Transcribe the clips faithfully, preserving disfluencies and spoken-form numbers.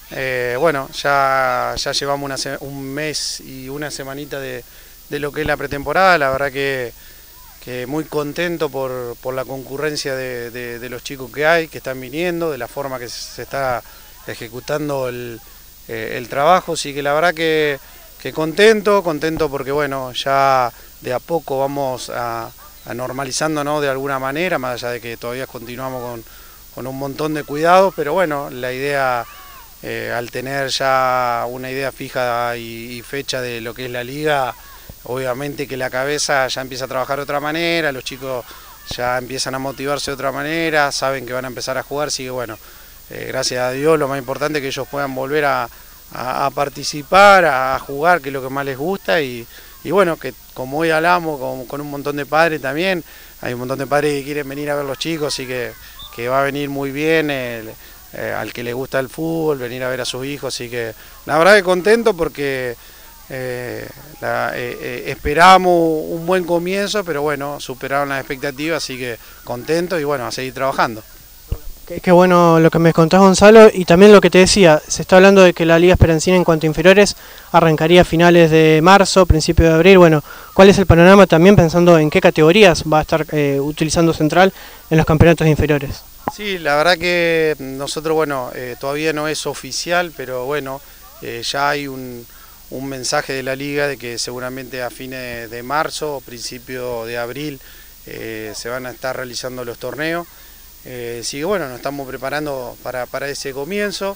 Eh, bueno, ya, ya llevamos una se- un mes y una semanita de, de lo que es la pretemporada. La verdad que, que muy contento por, por la concurrencia de, de- de los chicos que hay, que están viniendo, de la forma que se está ejecutando el, eh, el trabajo. Así que la verdad que, que contento, contento porque bueno, ya de a poco vamos a, a normalizando, ¿no? De alguna manera, más allá de que todavía continuamos con, con un montón de cuidados, pero bueno, la idea, eh, al tener ya una idea fija y, y fecha de lo que es la liga, obviamente que la cabeza ya empieza a trabajar de otra manera, los chicos ya empiezan a motivarse de otra manera, saben que van a empezar a jugar, así que bueno, eh, gracias a Dios lo más importante es que ellos puedan volver a, a, a participar, a jugar, que es lo que más les gusta, y, y bueno, que como hoy hablamos con, con un montón de padres también, hay un montón de padres que quieren venir a ver los chicos, así que, que va a venir muy bien el, eh, al que le gusta el fútbol, venir a ver a sus hijos, así que la verdad que contento porque eh, la, eh, eh, esperábamos un buen comienzo, pero bueno, superaron las expectativas, así que contento y bueno, a seguir trabajando. Qué, qué bueno lo que me contás, Gonzalo, y también lo que te decía, se está hablando de que la Liga Esperancina en cuanto a inferiores arrancaría a finales de marzo, principio de abril. Bueno, ¿cuál es el panorama también pensando en qué categorías va a estar eh, utilizando Central en los campeonatos inferiores? Sí, la verdad que nosotros, bueno, eh, todavía no es oficial, pero bueno, eh, ya hay un, un mensaje de la liga de que seguramente a fines de marzo o principio de abril eh, se van a estar realizando los torneos. Eh, así que bueno, nos estamos preparando para, para ese comienzo.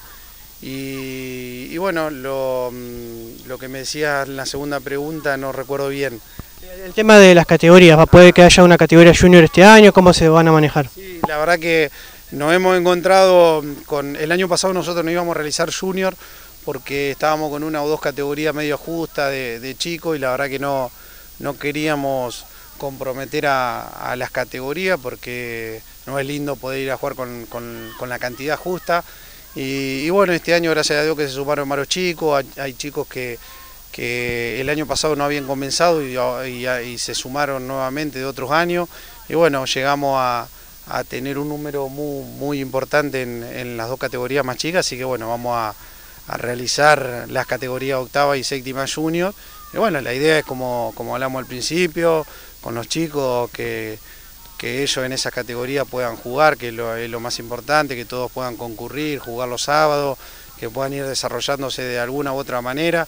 Y, y bueno, lo, lo que me decías en la segunda pregunta no recuerdo bien. El tema de las categorías, ¿va? ¿Puede que haya una categoría junior este año? ¿Cómo se van a manejar? Sí, la verdad que nos hemos encontrado con... El año pasado nosotros no íbamos a realizar junior porque estábamos con una o dos categorías medio justas de, de chicos y la verdad que no, no queríamos comprometer a, a las categorías porque no es lindo poder ir a jugar con, con, con la cantidad justa. Y, y bueno, este año gracias a Dios que se sumaron varios chicos, hay, hay chicos que, que el año pasado no habían comenzado y, y, y se sumaron nuevamente de otros años. Y bueno, llegamos a, a tener un número muy, muy importante en, en las dos categorías más chicas, así que bueno, vamos a, a realizar las categorías octava y séptima junior. Y bueno, la idea es como, como hablamos al principio, con los chicos que, que ellos en esas categorías puedan jugar, que es lo, es lo más importante, que todos puedan concurrir, jugar los sábados, que puedan ir desarrollándose de alguna u otra manera.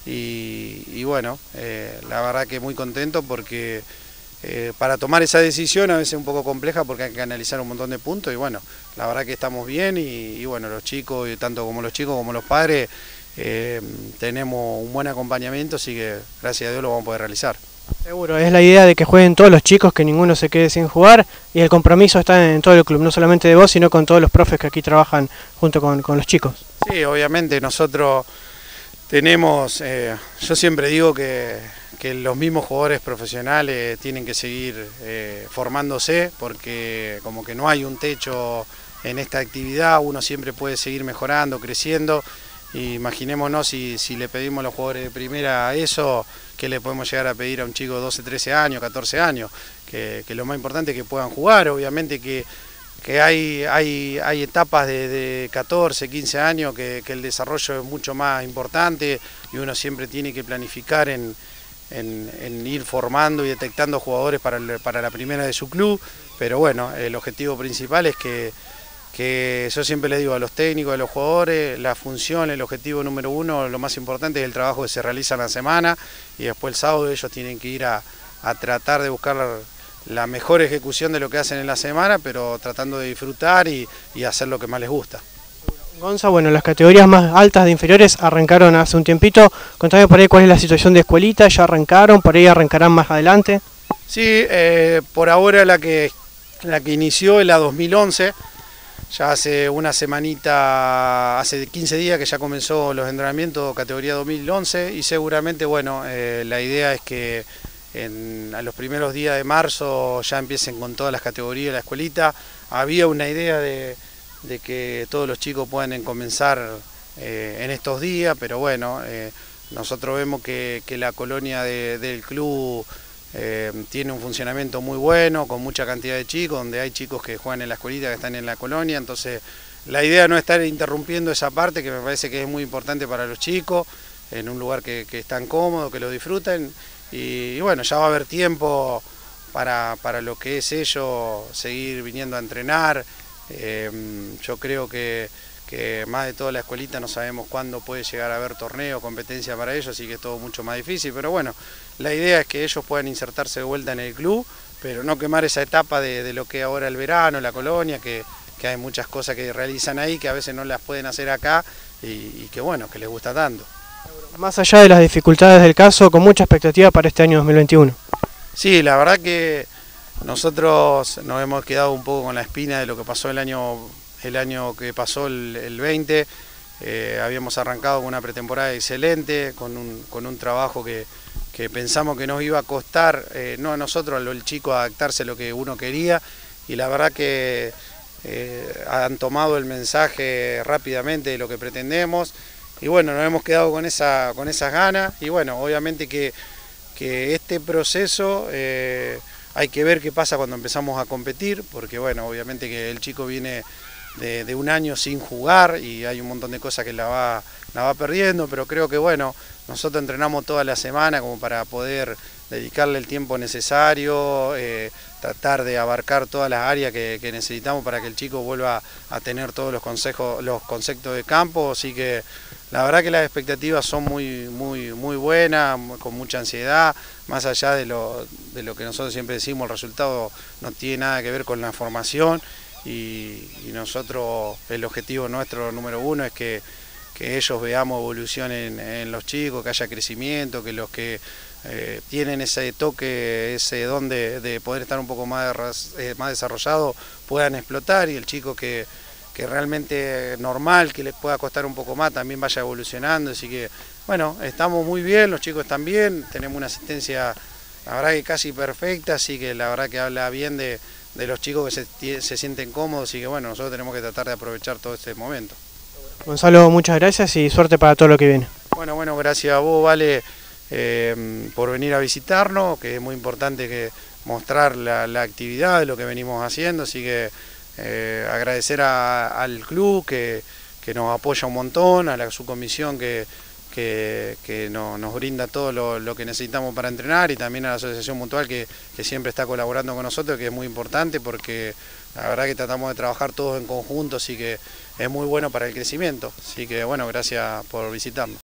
Y, y bueno, eh, la verdad que muy contento porque eh, para tomar esa decisión a veces es un poco compleja porque hay que analizar un montón de puntos y bueno, la verdad que estamos bien y, y bueno, los chicos, tanto como los chicos como los padres, eh, tenemos un buen acompañamiento, así que gracias a Dios lo vamos a poder realizar. Seguro, es la idea de que jueguen todos los chicos, que ninguno se quede sin jugar, y el compromiso está en todo el club, no solamente de vos, sino con todos los profes que aquí trabajan junto con, con los chicos. Sí, obviamente nosotros tenemos, eh, yo siempre digo que, que los mismos jugadores profesionales tienen que seguir eh, formándose porque como que no hay un techo en esta actividad, uno siempre puede seguir mejorando, creciendo. Y imaginémonos si, si le pedimos a los jugadores de primera eso, ¿qué le podemos llegar a pedir a un chico de doce, trece años, catorce años? Que, que lo más importante es que puedan jugar, obviamente que que hay, hay, hay etapas de, de catorce, quince años que, que el desarrollo es mucho más importante y uno siempre tiene que planificar en, en, en ir formando y detectando jugadores para, el, para la primera de su club, pero bueno, el objetivo principal es que, que yo siempre le digo a los técnicos, a los jugadores, la función, el objetivo número uno, lo más importante es el trabajo que se realiza en la semana y después el sábado ellos tienen que ir a, a tratar de buscar la, la mejor ejecución de lo que hacen en la semana, pero tratando de disfrutar y, y hacer lo que más les gusta. Gonza, bueno, las categorías más altas de inferiores arrancaron hace un tiempito. Contame por ahí cuál es la situación de escuelita, ya arrancaron, por ahí arrancarán más adelante. Sí, eh, por ahora la que, la que inició es la dos mil once, ya hace una semanita, hace quince días que ya comenzó los entrenamientos categoría dos mil once y seguramente, bueno, eh, la idea es que En, a los primeros días de marzo ya empiecen con todas las categorías de la escuelita. Había una idea de, de que todos los chicos puedan comenzar eh, en estos días, pero bueno, eh, nosotros vemos que, que la colonia de, del club eh, tiene un funcionamiento muy bueno, con mucha cantidad de chicos, donde hay chicos que juegan en la escuelita, que están en la colonia, entonces la idea no es estar interrumpiendo esa parte que me parece que es muy importante para los chicos, en un lugar que, que están cómodos, que lo disfruten y, y bueno, ya va a haber tiempo para, para lo que es ellos seguir viniendo a entrenar. Eh, yo creo que, que más de toda la escuelita no sabemos cuándo puede llegar a haber torneo, competencia para ellos, así que es todo mucho más difícil, pero bueno, la idea es que ellos puedan insertarse de vuelta en el club, pero no quemar esa etapa de, de lo que ahora el verano, la colonia, que, que hay muchas cosas que realizan ahí que a veces no las pueden hacer acá y, y que bueno, que les gusta tanto. Más allá de las dificultades del caso, con mucha expectativa para este año dos mil veintiuno. Sí, la verdad que nosotros nos hemos quedado un poco con la espina de lo que pasó el año, el año que pasó el, el veinte. Eh, habíamos arrancado con una pretemporada excelente, con un, con un trabajo que, que pensamos que nos iba a costar, eh, no a nosotros, al chico, adaptarse a lo que uno quería, y la verdad que eh, han tomado el mensaje rápidamente de lo que pretendemos, y bueno, nos hemos quedado con, esa, con esas ganas, y bueno, obviamente que, que este proceso eh, hay que ver qué pasa cuando empezamos a competir, porque bueno, obviamente que el chico viene De, de un año sin jugar y hay un montón de cosas que la va, la va perdiendo, pero creo que bueno, nosotros entrenamos toda la semana como para poder dedicarle el tiempo necesario, eh, tratar de abarcar todas las áreas que, que necesitamos para que el chico vuelva a tener todos los consejos, los conceptos de campo, así que la verdad que las expectativas son muy, muy, muy buenas, con mucha ansiedad, más allá de lo, de lo que nosotros siempre decimos, el resultado no tiene nada que ver con la formación. Y, y nosotros, el objetivo nuestro número uno es que, que ellos veamos evolución en, en los chicos, que haya crecimiento, que los que eh, tienen ese toque, ese don de, de poder estar un poco más, eh, más desarrollado puedan explotar, y el chico que, que realmente normal, que les pueda costar un poco más, también vaya evolucionando. Así que bueno, estamos muy bien, los chicos están bien, tenemos una asistencia la verdad que casi perfecta, así que la verdad que habla bien de de los chicos que se, se sienten cómodos, y que bueno, nosotros tenemos que tratar de aprovechar todo este momento. Gonzalo, muchas gracias y suerte para todo lo que viene. Bueno, bueno, gracias a vos, Vale, eh, por venir a visitarnos, que es muy importante que mostrar la, la actividad de lo que venimos haciendo, así que eh, agradecer a, al club que, que nos apoya un montón, a la subcomisión que que, que no, nos brinda todo lo, lo que necesitamos para entrenar, y también a la Asociación Mutual que, que siempre está colaborando con nosotros, que es muy importante porque la verdad que tratamos de trabajar todos en conjunto, así que es muy bueno para el crecimiento. Así que bueno, gracias por visitarnos.